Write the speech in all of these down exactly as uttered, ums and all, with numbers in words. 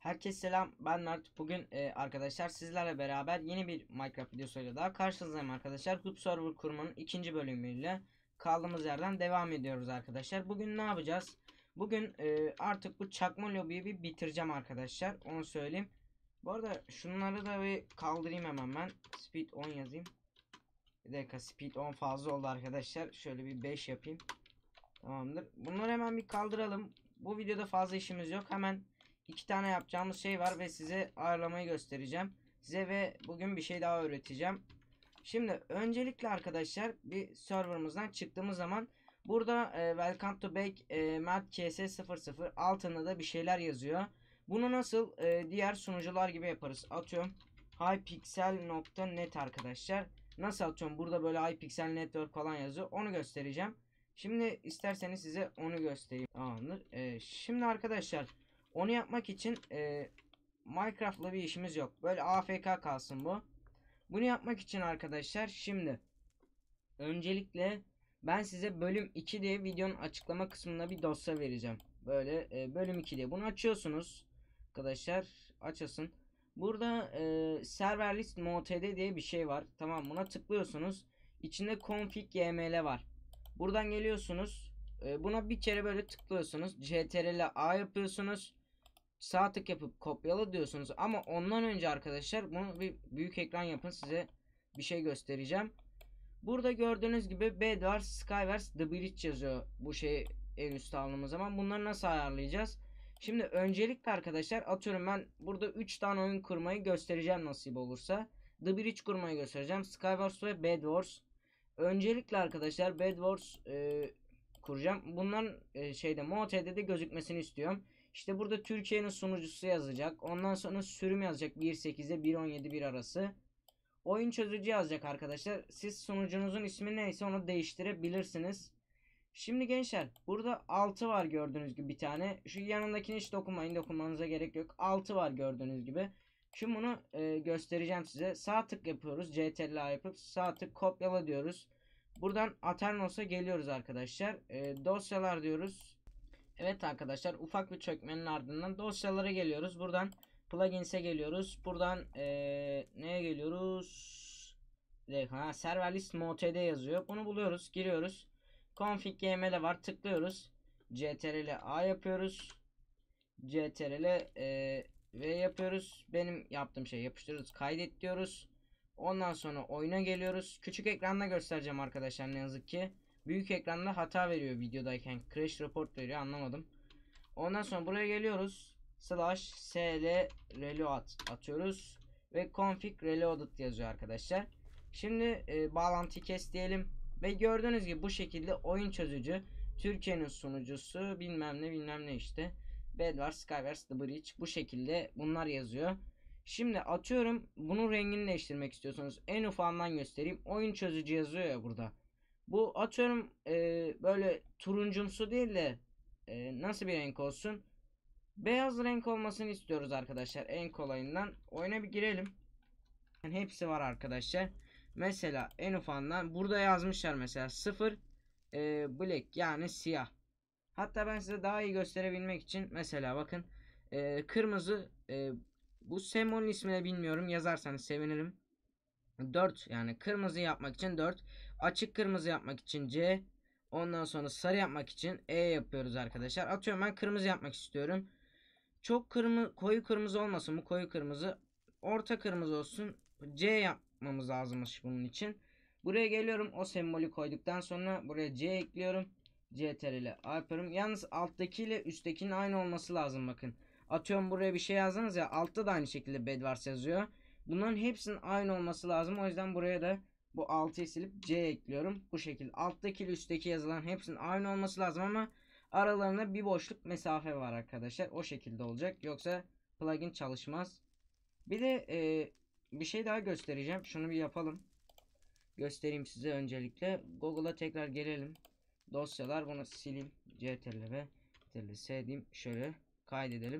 Herkese selam, ben Mert. Bugün e, arkadaşlar sizlerle beraber yeni bir Minecraft videosuyla daha karşınızdayım arkadaşlar. Hub Server kurmanın ikinci bölümüyle kaldığımız yerden devam ediyoruz arkadaşlar. Bugün ne yapacağız? Bugün e, artık bu çakma lobiyi bir bitireceğim arkadaşlar. Onu söyleyeyim. Bu arada şunları da bir kaldırayım hemen ben. Speed on yazayım. Bir dakika, speed on fazla oldu arkadaşlar. Şöyle bir beş yapayım. Tamamdır. Bunları hemen bir kaldıralım. Bu videoda fazla işimiz yok. Hemen iki tane yapacağımız şey var ve size ayarlamayı göstereceğim. Size ve bugün bir şey daha öğreteceğim. Şimdi öncelikle arkadaşlar bir serverımızdan çıktığımız zaman burada e, Welcome to back e, Mert K S sıfır sıfır altında da bir şeyler yazıyor. Bunu nasıl e, diğer sunucular gibi yaparız? Atıyorum hypixel nokta net arkadaşlar. Nasıl atıyorum? Burada böyle hypixel network falan yazıyor. Onu göstereceğim. Şimdi isterseniz size onu göstereyim. Tamamdır. Ee, şimdi arkadaşlar onu yapmak için e, Minecraft'la bir işimiz yok. Böyle A F K kalsın bu. Bunu yapmak için arkadaşlar şimdi öncelikle ben size bölüm iki diye videonun açıklama kısmında bir dosya vereceğim. Böyle e, bölüm iki diye. Bunu açıyorsunuz. Arkadaşlar açasın. Burada e, server list motd diye bir şey var. Tamam, buna tıklıyorsunuz. İçinde config yml var. Buradan geliyorsunuz. E, buna bir kere böyle tıklıyorsunuz. ctrl a yapıyorsunuz. Sağ tık yapıp kopyala diyorsunuz. Ama ondan önce arkadaşlar bunu bir büyük ekran yapın. Size bir şey göstereceğim. Burada gördüğünüz gibi Bedwars, Skywars, The Bridge yazıyor. Bu şey en üstte aldığımız zaman. Bunları nasıl ayarlayacağız? Şimdi öncelikle arkadaşlar atıyorum ben burada üç tane oyun kurmayı göstereceğim nasip olursa. The Bridge kurmayı göstereceğim. Skywars ve Bedwars. Öncelikle arkadaşlar Bed Wars e, kuracağım. Bunların e, şeyde motd'de gözükmesini istiyorum. İşte burada Türkiye'nin sunucusu yazacak. Ondan sonra sürüm yazacak bir sekizde bir on yedi bir arası. Oyun çözücü yazacak arkadaşlar. Siz sunucunuzun ismi neyse onu değiştirebilirsiniz. Şimdi gençler burada altı var gördüğünüz gibi bir tane. Şu yanındakini hiç dokunmayın. Dokunmanıza gerek yok. altı var gördüğünüz gibi. Şimdi bunu e, göstereceğim size. Sağ tık yapıyoruz. ctrl yapıp sağ tık kopyala diyoruz. Buradan Aternos'a geliyoruz arkadaşlar. E, dosyalar diyoruz. Evet arkadaşlar, ufak bir çökmenin ardından dosyalara geliyoruz. Buradan plugins'e geliyoruz. Buradan e, neye geliyoruz? Ha, server list motd yazıyor. Bunu buluyoruz. Giriyoruz. Config yml var. Tıklıyoruz. ctrl a yapıyoruz. ctrl e, v yapıyoruz. Benim yaptığım şey yapıştırıyoruz. Kaydet diyoruz. Ondan sonra oyuna geliyoruz. Küçük ekranda göstereceğim arkadaşlar ne yazık ki. Büyük ekranda hata veriyor videodayken. Crash report veriyor, anlamadım. Ondan sonra buraya geliyoruz. Slash sl reload atıyoruz. Ve config reloaded yazıyor arkadaşlar. Şimdi e, bağlantıyı kes diyelim. Ve gördüğünüz gibi bu şekilde oyun çözücü. Türkiye'nin sunucusu bilmem ne bilmem ne işte. Bedwars, Skywars, The Bridge bu şekilde bunlar yazıyor. Şimdi atıyorum bunun rengini değiştirmek istiyorsanız en ufağından göstereyim. Oyun çözücü yazıyor ya burada. Bu atıyorum e, böyle turuncumsu değil de e, nasıl bir renk olsun? Beyaz renk olmasını istiyoruz arkadaşlar, en kolayından. Oyuna bir girelim. Yani hepsi var arkadaşlar. Mesela en ufağından burada yazmışlar mesela sıfır e, black yani siyah. Hatta ben size daha iyi gösterebilmek için mesela bakın e, kırmızı e, bu sembolün ismini bilmiyorum, yazarsanız sevinirim. dört yani kırmızı yapmak için dört, açık kırmızı yapmak için C, ondan sonra sarı yapmak için E yapıyoruz arkadaşlar. Atıyorum ben kırmızı yapmak istiyorum. Çok kırmızı, koyu kırmızı olmasın bu, koyu kırmızı, orta kırmızı olsun, C yapmamız lazımmış bunun için. Buraya geliyorum, o sembolü koyduktan sonra buraya C ekliyorum. ctrl A yapıyorum. Yalnız alttaki ile üsttekinin aynı olması lazım bakın. Atıyorum buraya bir şey yazdınız ya, altta da aynı şekilde Bedwars yazıyor. Bunların hepsinin aynı olması lazım. O yüzden buraya da bu altıyı silip C ekliyorum. Bu şekilde alttaki ile üstteki yazılan hepsinin aynı olması lazım ama aralarında bir boşluk mesafe var arkadaşlar. O şekilde olacak. Yoksa plugin çalışmaz. Bir de e, bir şey daha göstereceğim. Şunu bir yapalım. Göstereyim size öncelikle. Google'a tekrar gelelim. Dosyalar, bunu sileyim. ctrl ve ctrl s diyeyim. Şöyle kaydedelim.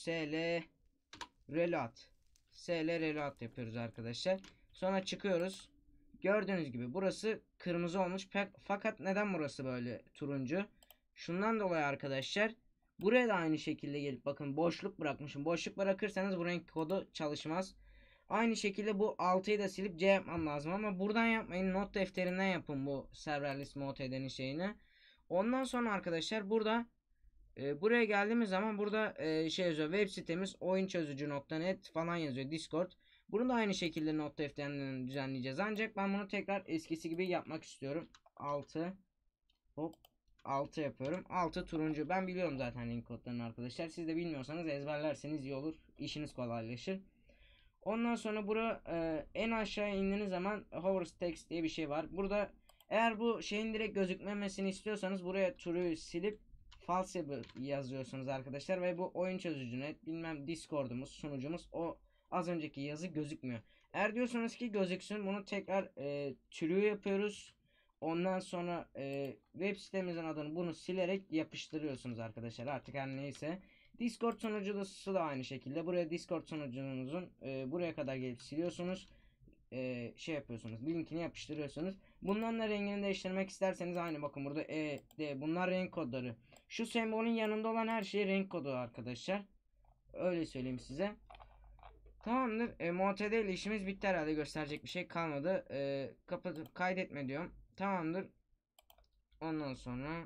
sl reload. sl reload yapıyoruz arkadaşlar. Sonra çıkıyoruz. Gördüğünüz gibi burası kırmızı olmuş. Fakat neden burası böyle turuncu? Şundan dolayı arkadaşlar. Buraya da aynı şekilde gelip bakın boşluk bırakmışım. Boşluk bırakırsanız bu renk kodu çalışmaz. Aynı şekilde bu altıyı da silip C yapmam lazım ama buradan yapmayın. Not defterinden yapın bu serverless mode şeyini. Ondan sonra arkadaşlar burada e, buraya geldiğimiz zaman burada e, şey yazıyor. Web sitemiz oyun çözücü nokta net falan yazıyor. Discord. Bunu da aynı şekilde not defterinden düzenleyeceğiz. Ancak ben bunu tekrar eskisi gibi yapmak istiyorum. altı hop altı yapıyorum. altı turuncu. Ben biliyorum zaten link kodlarını arkadaşlar. Siz de bilmiyorsanız ezberlerseniz iyi olur. İşiniz kolaylaşır. Ondan sonra bura e, en aşağıya indiğiniz zaman hover text diye bir şey var. Burada eğer bu şeyin direkt gözükmemesini istiyorsanız buraya true'yu silip false yazıyorsunuz arkadaşlar ve bu oyun çözücü net bilmem Discord'umuz sunucumuz o az önceki yazı gözükmüyor. Eğer diyorsanız ki gözüksün bunu tekrar e, true yapıyoruz. Ondan sonra e, web sitemizin adını bunu silerek yapıştırıyorsunuz arkadaşlar artık her neyse. Discord sunucusu da aynı şekilde. Buraya Discord sunucunuzun e, buraya kadar gelip siliyorsunuz. E, şey yapıyorsunuz. Linkini yapıştırıyorsunuz. Bunların da rengini değiştirmek isterseniz aynı bakın burada E, D bunlar renk kodları. Şu sembolün yanında olan her şey renk kodu arkadaşlar. Öyle söyleyeyim size. Tamamdır. E, M T D ile işimiz bitti herhalde. Gösterecek bir şey kalmadı. E, kapatıp kaydetme diyorum. Tamamdır. Ondan sonra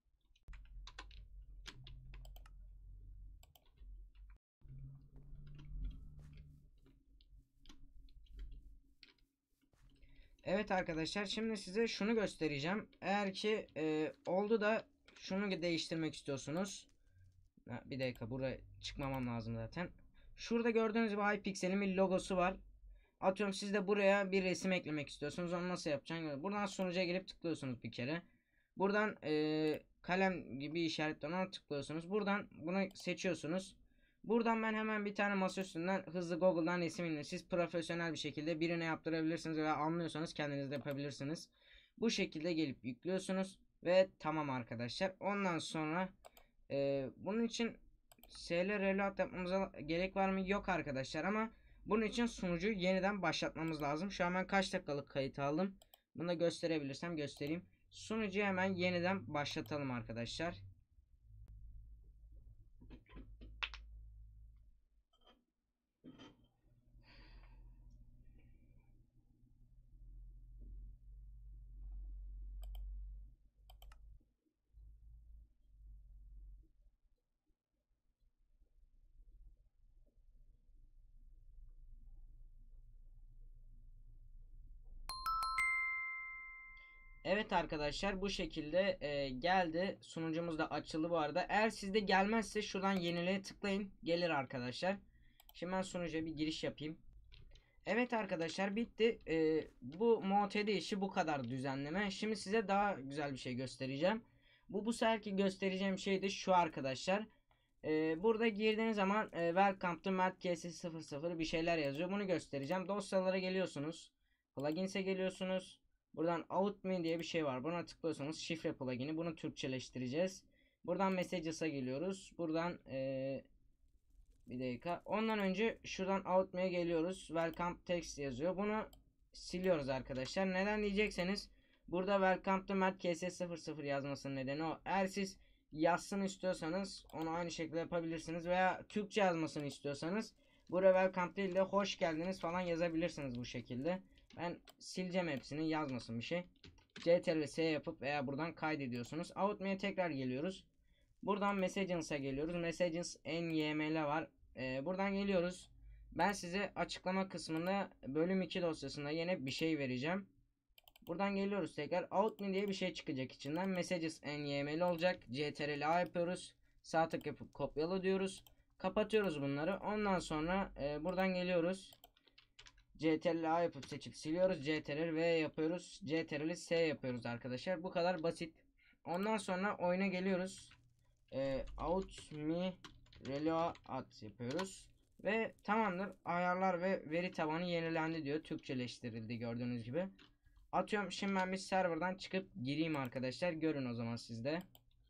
evet arkadaşlar şimdi size şunu göstereceğim. Eğer ki e, oldu da şunu değiştirmek istiyorsunuz. Ha, bir dakika buraya çıkmamam lazım zaten. Şurada gördüğünüz gibi Hypixel'in bir logosu var. Atıyorum siz de buraya bir resim eklemek istiyorsunuz. Onu nasıl yapacaksınız? Buradan sunucuya gelip tıklıyorsunuz bir kere. Buradan e, kalem gibi işaretler ona tıklıyorsunuz. Buradan bunu seçiyorsunuz. Buradan ben hemen bir tane masa üstünden hızlı Google'dan resim indir. Siz profesyonel bir şekilde birine yaptırabilirsiniz veya anlıyorsanız kendiniz de yapabilirsiniz. Bu şekilde gelip yüklüyorsunuz ve tamam arkadaşlar. Ondan sonra e, bunun için S L reload yapmamıza gerek var mı? Yok arkadaşlar ama bunun için sunucuyu yeniden başlatmamız lazım. Şu an ben kaç dakikalık kayıt aldım. Bunu da gösterebilirsem göstereyim. Sunucuyu hemen yeniden başlatalım arkadaşlar. Evet arkadaşlar bu şekilde e, geldi. Sunucumuz da açıldı bu arada. Eğer sizde gelmezse şuradan yenileye tıklayın. Gelir arkadaşlar. Şimdi ben sunucuya bir giriş yapayım. Evet arkadaşlar bitti. E, bu M O T D işi bu kadar düzenleme. Şimdi size daha güzel bir şey göstereceğim. Bu bu seferki göstereceğim şey de şu arkadaşlar. E, burada girdiğiniz zaman e, Welcome to Mert K S sıfır sıfır bir şeyler yazıyor. Bunu göstereceğim. Dosyalara geliyorsunuz. Plugins'e geliyorsunuz. Buradan out me diye bir şey var. Buna tıklıyorsanız şifre plugin'i. Bunu Türkçeleştireceğiz. Buradan messages'a geliyoruz. Buradan ee, bir dakika. Ondan önce şuradan out me'ye geliyoruz. Welcome text yazıyor. Bunu siliyoruz arkadaşlar. Neden diyecekseniz burada welcome to Mert K S sıfır sıfır yazmasının nedeni o. Eğer siz yazsın istiyorsanız onu aynı şekilde yapabilirsiniz veya Türkçe yazmasını istiyorsanız buraya welcome değil de hoş geldiniz falan yazabilirsiniz bu şekilde. Ben sileceğim hepsini yazmasın bir şey. Ctrl S yapıp veya buradan kaydediyorsunuz. Out me'ye tekrar geliyoruz. Buradan Messages'a geliyoruz. Messages N Y M L var. Ee, buradan geliyoruz. Ben size açıklama kısmında bölüm iki dosyasında yine bir şey vereceğim. Buradan geliyoruz tekrar. Out me diye bir şey çıkacak içinden. Messages N Y M L olacak. Ctrl A yapıyoruz. Sağ tık yapıp kopyala diyoruz. Kapatıyoruz bunları. Ondan sonra e, buradan geliyoruz. Ctrl A yapıp seçip siliyoruz. Ctrl V yapıyoruz. Ctrl S yapıyoruz arkadaşlar. Bu kadar basit. Ondan sonra oyuna geliyoruz. E, out me reload at yapıyoruz. Ve tamamdır. Ayarlar ve veri tabanı yenilendi diyor. Türkçeleştirildi gördüğünüz gibi. Atıyorum şimdi ben bir serverdan çıkıp gireyim arkadaşlar. Görün o zaman sizde.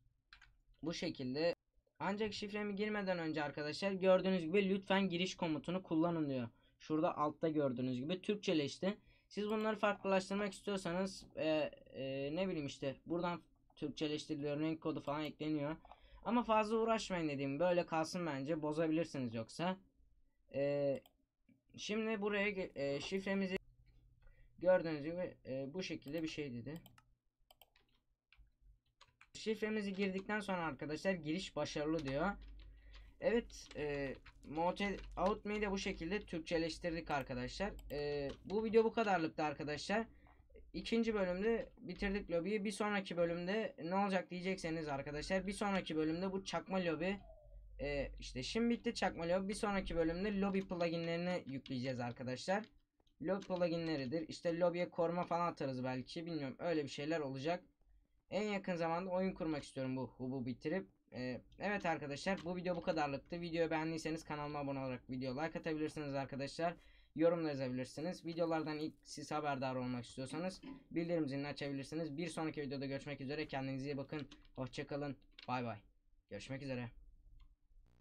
Bu şekilde. Ancak şifremi girmeden önce arkadaşlar gördüğünüz gibi lütfen giriş komutunu kullanın diyor. Şurada altta gördüğünüz gibi Türkçeleşti. Siz bunları farklılaştırmak istiyorsanız e, e, ne bileyim işte buradan Türkçeleştiriliyor, renk kodu falan ekleniyor. Ama fazla uğraşmayın dediğim, böyle kalsın bence, bozabilirsiniz yoksa. Ee, Şimdi buraya ge- e, şifremizi gördüğünüz gibi e, bu şekilde bir şey dedi. Şifremizi girdikten sonra arkadaşlar giriş başarılı diyor. Evet, e, Motel Out Me'yi de bu şekilde Türkçeleştirdik arkadaşlar. E, bu video bu kadarlıktı arkadaşlar. İkinci bölümde bitirdik lobiyi. Bir sonraki bölümde ne olacak diyecekseniz arkadaşlar, bir sonraki bölümde bu çakma lobi, e, işte şimdi bitti çakma lobi. Bir sonraki bölümde lobi pluginlerini yükleyeceğiz arkadaşlar. Lobi pluginleridir. İşte lobiye koruma falan atarız belki. Bilmiyorum, öyle bir şeyler olacak. En yakın zamanda oyun kurmak istiyorum bu hubu bitirip. Ee, evet arkadaşlar, bu video bu kadarlıktı. Videoyu beğendiyseniz kanalıma abone olarak video like atabilirsiniz arkadaşlar. Yorum da yazabilirsiniz. Videolardan ilk siz haberdar olmak istiyorsanız bildirim zilini açabilirsiniz. Bir sonraki videoda görüşmek üzere. Kendinize iyi bakın. Hoşçakalın. Bay bay. Görüşmek üzere.